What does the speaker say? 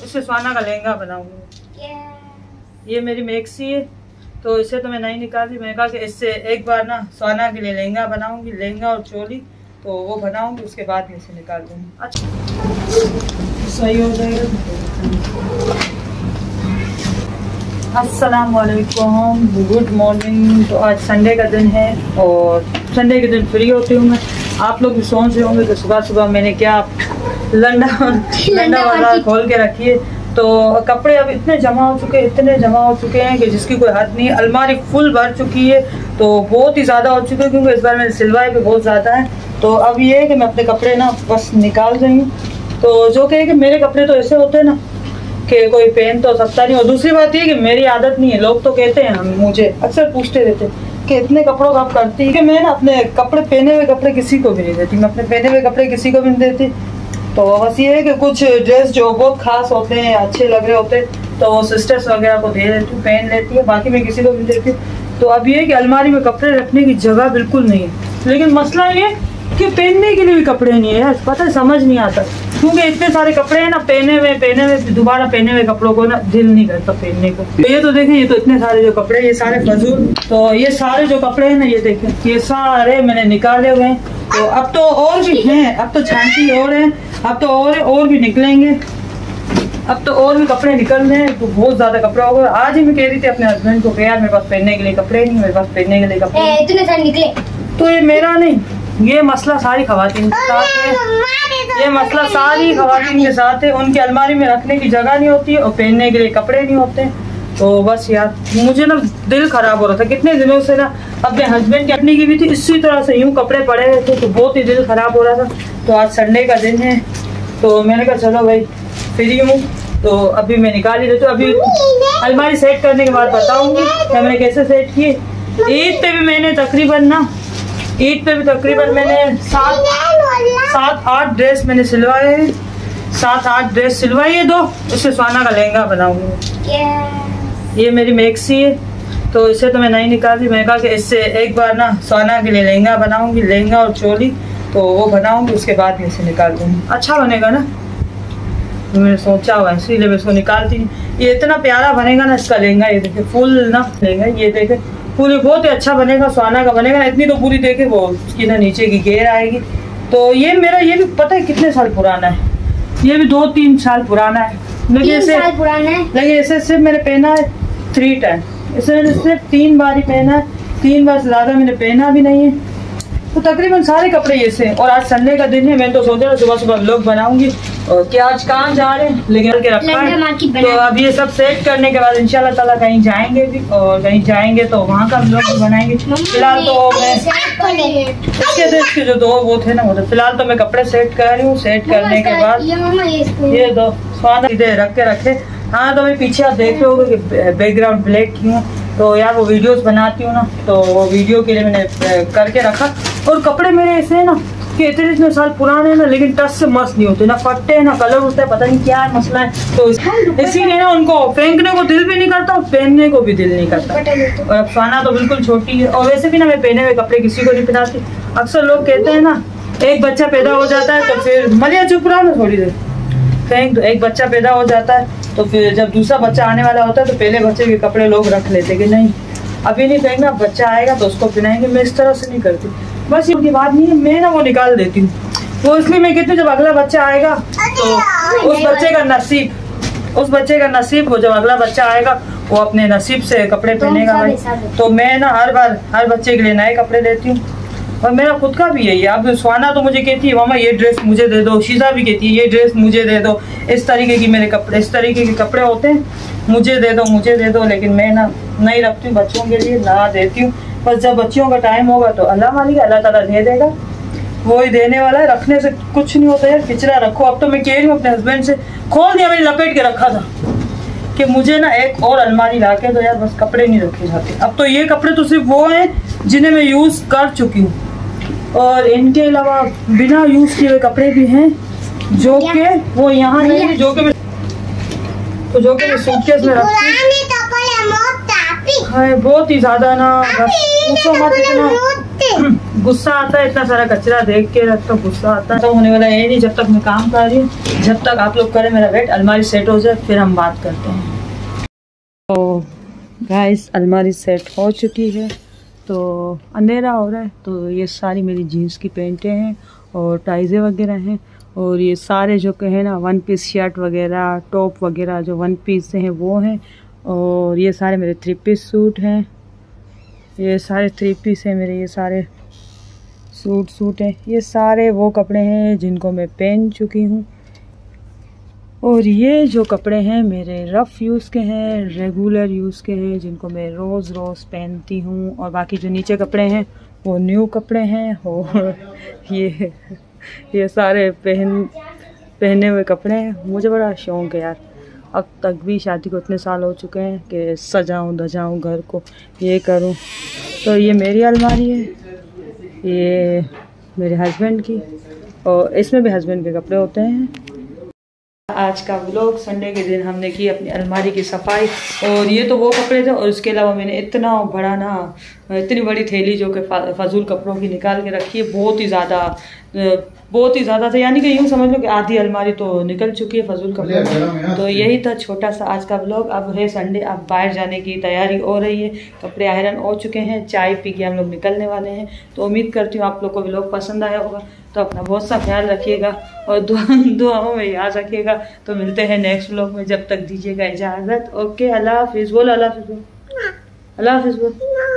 इससे स्वाना का लहंगा बनाऊंगी। ये मेरी मैक्सी है तो इसे तो मैं नहीं निकाली। मैंने कहा कि इससे एक बार ना स्वाना के लिए लहंगा बनाऊंगी, लहंगा और चोली तो वो बनाऊंगी, उसके बाद में इसे निकाल दूंगी। अच्छा सही हो जाएगा। अस्सलाम वालेकुम, गुड मॉर्निंग। तो आज संडे का दिन है और संडे के दिन फ्री होती हूँ मैं। आप लोग भी सोच रहे होंगे कि सुबह सुबह मैंने क्या लंडा बाजार खोल के रखी है। तो कपड़े अब इतने जमा हो चुके हैं कि जिसकी कोई हद नहीं। अलमारी फुल भर चुकी है तो बहुत ही ज़्यादा हो चुके हैं क्योंकि इस बार मेरे सिलवाई पे बहुत ज़्यादा है। तो अब ये है कि मैं अपने कपड़े ना बस निकाल रही हूँ। तो जो कि मेरे कपड़े तो ऐसे होते हैं ना कि कोई पहन तो सकता नहीं। और दूसरी बात ये कि मेरी आदत नहीं है। लोग तो कहते हैं, हम मुझे अक्सर पूछते रहते हैं कि इतने कपड़ों का आप करती है कि मैं ना अपने कपड़े पहने हुए कपड़े किसी को भी नहीं देती। मैं अपने पहने हुए कपड़े किसी को भी नहीं देती। तो बस ये है कि कुछ ड्रेस जो बहुत खास होते हैं, अच्छे लग रहे होते हैं तो वो सिस्टर्स वगैरह को दे देती हूँ, पहन लेती है। बाकी मैं किसी को भी देती हूँ। तो अब ये है कि अलमारी में कपड़े रखने की जगह बिल्कुल नहीं है। लेकिन मसला ये कि पहनने के लिए भी कपड़े नहीं है यार। पता है, समझ नहीं आता क्योंकि इतने सारे कपड़े हैं ना, पहने हुए दोबारा पहने हुए कपड़ों को ना दिल नहीं करता पहनने को। तो ये तो देखें, ये तो इतने सारे जो कपड़े, ये सारे फजूल। तो ये सारे जो कपड़े हैं ना, ये देखें, ये सारे मैंने निकाले हुए हैं। तो अब तो और भी हैं, अब तो छांटी और है, अब तो और भी निकलेंगे। अब तो और भी कपड़े निकल रहे हैं। तो बहुत ज्यादा कपड़ा होगा। आज ही मैं कह रही थी अपने हस्बैंड को, यार मेरे पास पहनने के लिए कपड़े नहीं, मेरे पास पहनने के लिए कपड़े इतने सारे निकले। तो ये मेरा नहीं, ये मसला सारी खवातीन के साथ है। ये मसला सारी खवातीन के साथ है। उनकी अलमारी में रखने की जगह नहीं होती और पहनने के लिए कपड़े नहीं होते। तो बस यार मुझे ना दिल खराब हो रहा था कितने दिनों से ना। अपने हस्बैंड की अपनी की भी थी, इसी तरह से यूं कपड़े पड़े हुए थे तो बहुत ही दिल खराब हो रहा था। तो आज संडे का दिन है तो मैंने कहा चलो भाई फ्री हूँ तो अभी मैं निकाल ही देती हूँ। अभी अलमारी सेट करने के बाद बताऊंगी कि मैंने कैसे सेट की। ईद पे भी मैंने तकरीबन मैंने 7-8 ड्रेस मैंने सिलवाए हैं। 7-8 ड्रेस सिलवाई है। 2 इससे स्वाना का लहंगा बनाऊंगी। ये मेरी मैक्सी है तो इसे तो मैं नहीं निकाली। मैंने कहा कि इससे एक बार ना स्वाना के लिए लहंगा बनाऊंगी, लहंगा और चोली तो वो बनाऊंगी, उसके बाद में इसे निकाल दूंगी। अच्छा बनेगा ना, तो मैंने सोचा हुआ है इसीलिए मैं इसको निकालती हूँ। ये इतना प्यारा बनेगा ना इसका लहंगा। ये देखे फुल ना लहंगा, ये देखे पूरी बहुत ही अच्छा बनेगा, स्वाना का बनेगा। इतनी तो पूरी देखे वो उसकी ना नीचे की घेर आएगी। तो ये मेरा ये भी पता है कितने साल पुराना है। ये भी 2-3 साल पुराना है। लेकिन ऐसे सिर्फ मैंने पहना है 3 टाइम। इसे मैंने सिर्फ 3 बार ही पहना है। 3 बार से ज्यादा मैंने पहना भी नहीं है। तो तकरीबन सारे कपड़े ऐसे हैं। और आज संडे का दिन है। मैं तो सोचा सुबह सुबह व्लॉग बनाऊंगी और कि आज कहाँ जा रहे हैं लेकिन के रखा है। तो अब ये सब सेट करने के बाद इंशाल्लाह ताला कहीं जाएंगे भी और कहीं जाएंगे तो वहाँ का व्लॉग बनाएंगे। फिलहाल तो मैं इसके जो 2 वो थे ना वो तो फिलहाल तो मैं कपड़े सेट कर रही हूँ। सेट करने के बाद ये 2 स्वाना सीधे रख के रखे। हाँ तो मैं पीछे आप देख रहे होगे कि बैकग्राउंड ब्लैक क्यों। तो यार वो वीडियोस बनाती हूँ ना तो वो वीडियो के लिए मैंने करके रखा। और कपड़े मेरे ऐसे है ना कि इतने साल पुराने हैं ना, लेकिन टच से मस्त नहीं होते, ना फटते हैं ना कलर उठता है, पता नहीं क्या है मसला है। तो इसीलिए ना उनको फेंकने को दिल भी नहीं करता और पहनने को भी दिल नहीं करता। और अब स्वाना तो बिल्कुल छोटी है और वैसे भी ना मैं पहने हुए कपड़े किसी को नहीं पहनाती। अक्सर लोग कहते हैं ना एक बच्चा पैदा हो जाता है तो फिर मलिया चुप रहा ना थोड़ी देर फेंक दो। एक बच्चा पैदा हो जाता है तो फिर जब दूसरा बच्चा आने वाला होता है तो पहले बच्चे के कपड़े लोग रख लेते कि नहीं अभी नहीं फेंकना, बच्चा आएगा तो उसको पहनाएंगे। मैं इस तरह से नहीं करती। बस ये बात नहीं है, मैं ना वो निकाल देती हूँ। वो इसलिए मैं कहती हूँ जब अगला बच्चा आएगा तो उस बच्चे का नसीब हो, जब अगला बच्चा आएगा वो अपने नसीब से कपड़े पहनेगा भाई। तो मैं ना हर बच्चे के लिए नए कपड़े लेती हूँ और मेरा खुद का भी है। अब स्वाना तो मुझे कहती है मामा ये ड्रेस मुझे दे दो, शीजा भी कहती है ये ड्रेस मुझे दे दो। इस तरीके की मेरे कपड़े, इस तरीके के कपड़े होते हैं, मुझे दे दो। लेकिन मैं ना नहीं रखती हूँ बच्चों के लिए, ना देती हूँ। बस जब बच्चों का टाइम होगा तो अल्लाह मालिक, अल्लाह ताला दे देगा, वो ही देने वाला है। रखने से कुछ नहीं होता यार, किचरा रखो। अब तो मैं कह रही हूँ अपने हस्बैंड से, खोल दिया, मैंने लपेट के रखा था कि मुझे ना एक और अलमारी ला के दो यार, बस कपड़े नहीं रखे जाते। अब तो ये कपड़े तो सिर्फ वो हैं जिन्हें मैं यूज कर चुकी हूँ और इनके अलावा बिना यूज किए हुए कपड़े भी हैं जो कि वो यहाँ नहीं है, जो कि मैं सूटकेस में रखती है। बहुत ही ज्यादा ना पूछो मत, इतना गुस्सा आता है, इतना सारा कचरा देख के तो गुस्सा आता है। तो होने वाला है नहीं जब तक मैं काम कर रही हूँ। जब तक आप लोग करें मेरा वेट, अलमारी सेट हो जाए फिर हम बात करते हैं। तो गाइस अलमारी सेट हो चुकी है, तो अंधेरा हो रहा है। तो ये सारी मेरी जीन्स की पैंटें हैं और टाइज़े वगैरह हैं, और ये सारे जो कहे ना वन पीस शर्ट वगैरह टॉप वगैरह जो वन पीस से हैं वो हैं, और ये सारे मेरे 3 पीस सूट हैं। ये सारे 3 पीस हैं मेरे, ये सारे सूट हैं। ये सारे वो कपड़े हैं जिनको मैं पहन चुकी हूँ, और ये जो कपड़े हैं मेरे रफ़ यूज़ के हैं, रेगुलर यूज़ के हैं, जिनको मैं रोज़ पहनती हूँ। और बाकी जो नीचे कपड़े हैं वो न्यू कपड़े हैं, और ये सारे पहने हुए कपड़े हैं। मुझे बड़ा शौक़ है यार, अब तक भी शादी को इतने साल हो चुके हैं कि सजाऊं धजाऊं घर को, ये करूं। तो ये मेरी अलमारी है, ये मेरे हस्बैंड की, और इसमें भी हस्बैंड के कपड़े होते हैं। आज का व्लॉग संडे के दिन हमने की अपनी अलमारी की सफाई, और ये तो वो कपड़े थे, और उसके अलावा मैंने इतना बड़ा ना इतनी बड़ी थैली जो कि फजूल कपड़ों की निकाल के रखी है, बहुत ही ज़्यादा था। यानी कि यूँ समझ लो कि आधी अलमारी तो निकल चुकी है फजूल कपड़ों। तो यही था छोटा सा आज का व्लॉग। अब है संडे, अब बाहर जाने की तैयारी हो रही है, कपड़े आयरन हो चुके हैं, चाय पी के हम लोग निकलने वाले हैं। तो उम्मीद करती हूँ आप लोग को व्लॉग पसंद आया होगा। तो अपना बहुत सा ख्याल रखिएगा और दुआओं में याद रखिएगा। तो मिलते हैं नेक्स्ट व्लॉग में, जब तक दीजिएगा इजाज़त। ओके, अल्लाह हाफिज़ बोल, अल्लाह हाफिज़ बोल, अल्लाह हाफिज़ बोल।